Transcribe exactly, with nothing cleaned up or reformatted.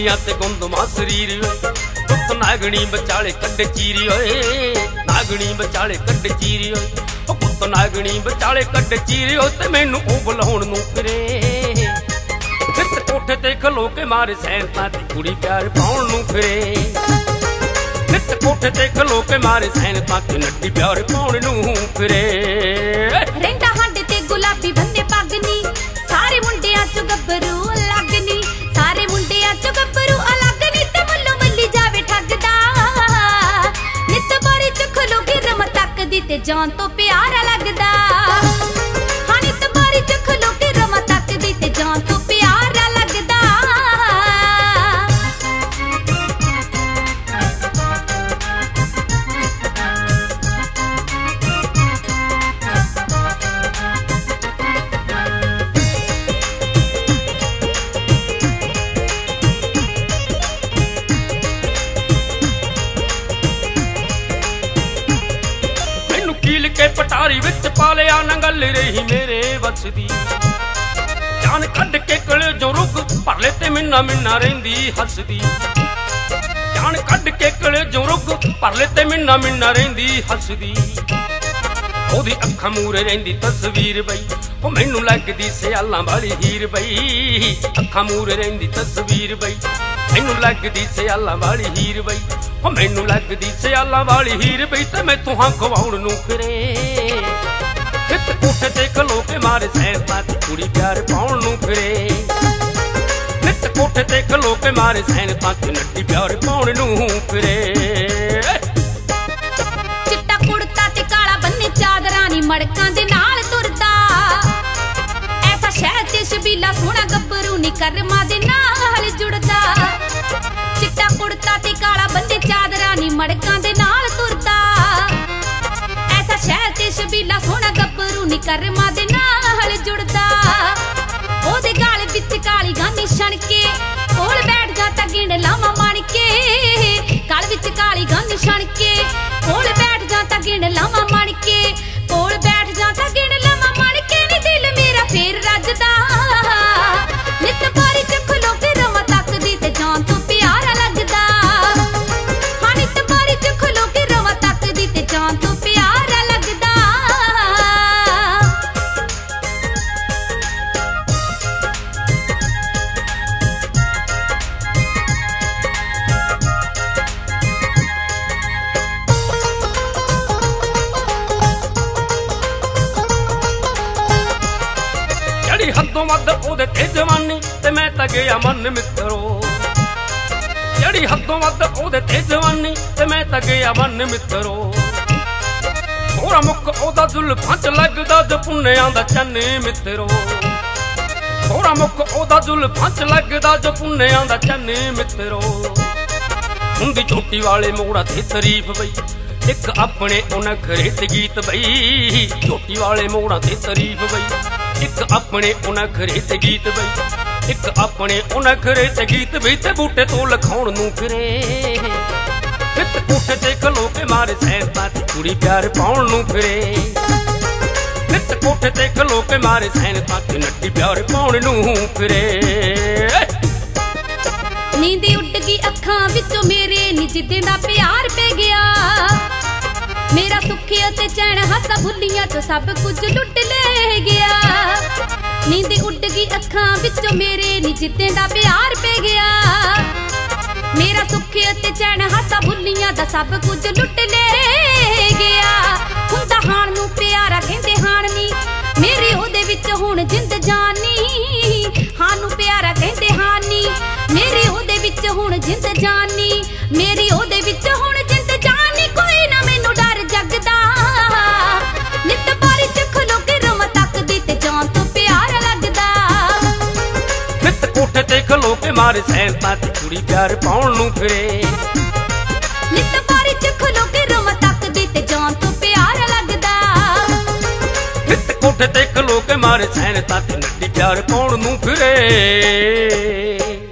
गलियां ते गुंदमा शरीर पुत नागणी बचाले कड्डे चीरी ओए नागणी बचाले कड्डे चीरी ओए पुत नागणी बचाले कड्डे चीरी ओए ते मैनू ओ बुलाउण नूं फिरे नित कोठे ते खलो के मारे सैनतां ते कुड़ी प्यार पाउण नूं फिरे नित कोठे ते खलो के मारे सैनतां ते नड्डी प्यार पाउण नूं फिरे रहिंदा हंड ते गुलाबी बंदे पगनी सारे मुंडियां चों गब्बरू लगनी सारे मुंडियां चों गब्बरू लगनी ते मल्लो मल्ली जावे ठगदा नित बारी च खलो के रम तकदी ते जान तो प्यारा लगदा हां नित बारी च खलो के रम तकदी ते जान तो प्यारा लगदा कील के पटारी विच पालिया नंगल रही मेरे वस दी जान कड के कले जो रुक परले ते मिन्ना मिन्ना रहिंदी हसदी जान कड के कले जो रुक परले ते मिन्ना मिन्ना रहिंदी हसदी ओदी अखां मूरे रहिंदी तस्वीर बई ओ मैनू लगदी सियालां वाली हीर बई अखां मूरे रहिंदी तस्वीर बई मैनू लगदी सियालां वाली हीर बई ओ मैनू लगदी सियालां वाली हीर बई ते मैं तुहां खवाउण नूं फिरे नित कोठे ते खलो के मारे सैनतां ते कुड़ी प्यार पाउण नूं फिरे नित कोठे ते खलो के मारे सैनतां ते नड्डी प्यार पाउण नूं फिरे चिट्टा कुड़ता ते काला बन्ने चादरां नी मड़कां दे नाल तुरदा ऐसा शहर ते शबीला सोहना गब्बरू नी करमां दे नाल जुड़दा चिट्टा कुड़ता ते काला बन्ने चादरां नी मड़कां दे नाल तुरदा ऐसा शहर ते शबीला सोहना गब्बरू नी करमां दे नाल जुड़दा ओदे गाल विच काली गानी छणके कोल बैठ जाता गिण लावां माण के गाल विच काली गानी छणके कोल बैठ जाता गिण लावां माण के कोल बैठ जाता गिण लावां माण के नी दिल मेरा फेर रजदा नित बारी च खलो के रवां तकदी ते जान तो प्यारा लगदा हां नित बारी च खलो के रवां तकदी ते जान तो प्यारा लगदा जड़ी हदों वध ओदे ते जवानी ते मैं तां गया मन मित्रो जड़ी हदों वध ओदे ते जवानी ते मैं तां गया मन मित्रो थोड़ा मुख ओदा जुल्फां च लगदा जो पुन्नियां दा चन्न मित्रो थोड़ा मुख ओदा जुल्फां च लगदा जो पुन्नियां दा चन्न मित्रो हुंदी चोटी वाले मोड़ा ते तारीफ बई एक अपने उनखरे ते गीत बई चोटी वाले मोड़ा ते तारीफ बई एक अपने उनखरे ते गीत बई एक अपने उनखरे ते गीत बई ते बूटे तो लखाउण नूं फिरे नित कोठे ते खलो के मारे सैनतां ते कुड़ी प्यार पाउण नूं फिरे नित कोठे ते खलो के मारे सैनतां ते नड्डी प्यार पाउण नूं फिरे नींद उड़ गई अखां विचों मेरे नी जिद्दे दा प्यार पै गया मेरा सुखिया ते चैन हासा भुलियां तो सब कुछ लुट ले गया नींद उड़ गई अखां विचों मेरे नी जिद्दे दा प्यार पै गया मेरा सुखिया ते चैन हासा भुलियां दा सब कुछ लुट ले गया हुंदा हाण नूं प्यारा कहंदे हाण नी मेरी ओदे विच हुण जिंद जानी हां नूं प्यारा कहंदे हां नी मेरी ओदे विच हुण जिंद जानी मेरी ओदे विच हुण जिंद जानी कोई ना मैनू डर जगदा नित बारी च खलो के रवां तकदी ते जान तो प्यारा लगदा नित कोठे ते खलो के मारे सैनतां ते कुड़ी प्यार पाउण नूं फिरे नित बारी च खलो के रवां तकदी ते जान तो प्यारा लगदा नित कोठे ते खलो के मारे सैनतां ते नड्डी प्यार पाउण नूं फिरे।